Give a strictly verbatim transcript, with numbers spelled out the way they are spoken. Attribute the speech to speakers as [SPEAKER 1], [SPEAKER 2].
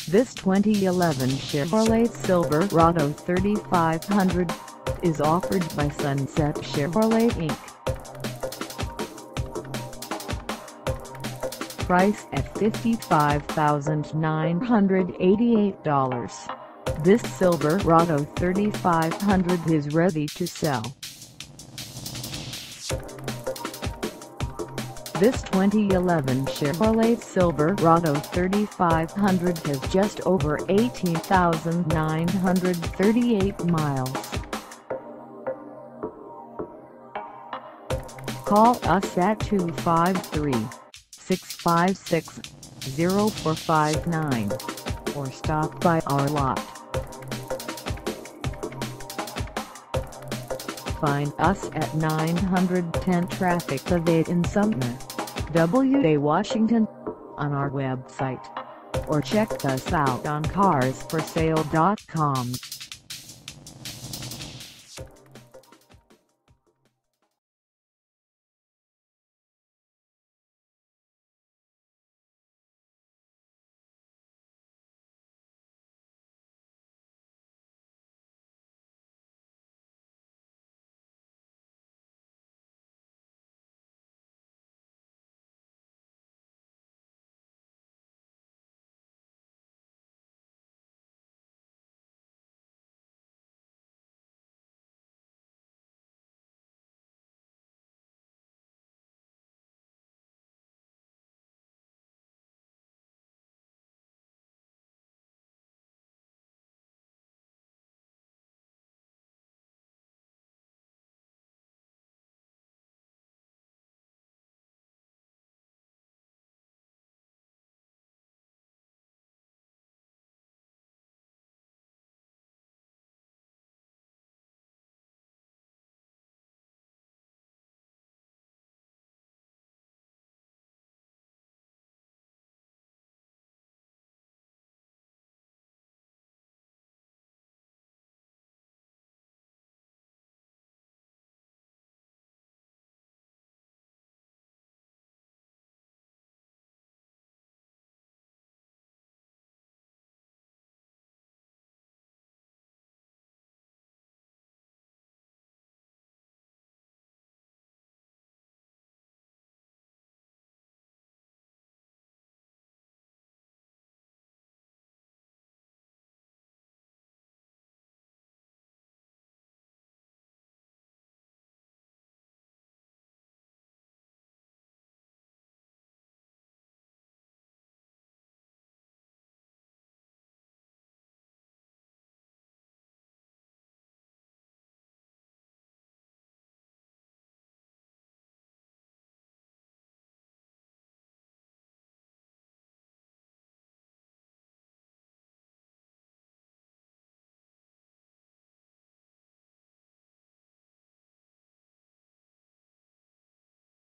[SPEAKER 1] This twenty eleven Chevrolet Silverado thirty-five hundred is offered by Sunset Chevrolet Incorporated. Price at fifty-five thousand nine hundred eighty-eight dollars. This Silverado thirty-five hundred is ready to sell. This twenty eleven Chevrolet Silverado thirty-five hundred has just over eighteen thousand nine hundred thirty-eight miles. Call us at two five three, six five six, zero four five nine or stop by our lot. Find us at nine ten Traffic Ave in Sumner, W A Washington, on our website, or check us out on cars for sale dot com.